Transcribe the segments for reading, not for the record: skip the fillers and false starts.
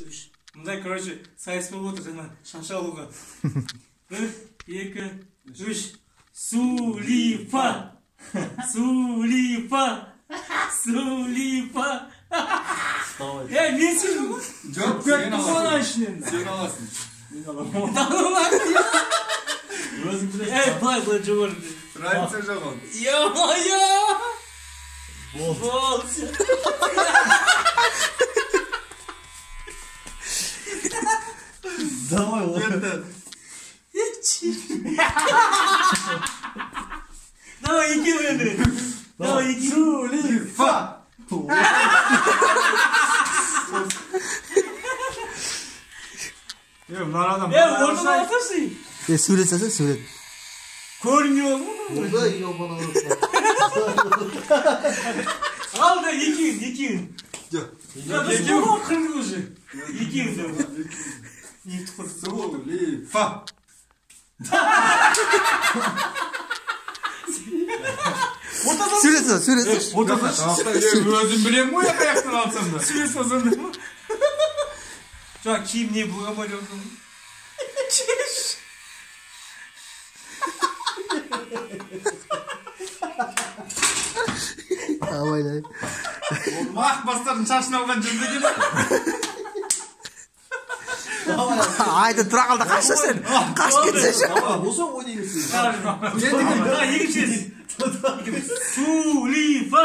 Мындай, короче, сайыс болып отыр, жана шаша алуға. 1, 2, 3. Сулифа! Сулифа! Сулифа! Мен сен ғой? Жоқ, сен аласың. Сен аласың. Мен аламын. Былай жоғыр. Разница жоқ ол. Ё-моё! Бол. Давай, Берді. Давай, екеу енді. Давай, екеу. Сулифа! Мынарадан Орнына атырсың. Сурет салса, сурет. Көрінмей ол мұны? Олда, ебана Ал да, екеуін. Жоқ. Екеуін қырды уже. Екеуін да. Сулифа! Сурет сал, сурет сал. Өзім білем ғой, аяқтан алсам да. Сурет салсаңдар ма? Жаңа киім не бұғамай отырмын. Давай, давай. Мақ бастардың шашын алған жүрді келе. Айда, тұра қалды, қашса сен. Қаш кетсеші. Осы ойнайын. Екіншесі. Сулифа!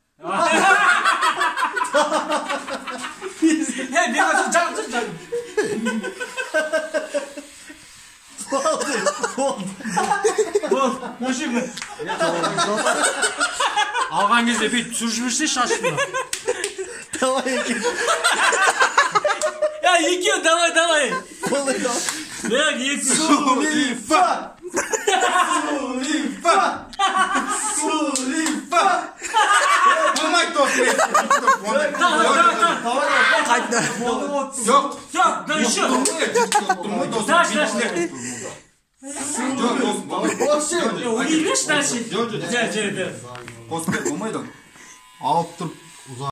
Мен қашын жағын. Бол, мөшімі. Алған кезде бейт түсіршімішсе шашын. Давай, екен. Екеу, давай. Болай, давай. Бәк, екеу. Сулифа! Сулифа! Сулифа! Болмай тоқпен. Қайда. Жоқ. Жоқ, да еще. Даш. Жоқ, досым. Ойнайыншы, даши. Жоқ. Жә. Қосып бер, болмайды. Алып тұрып.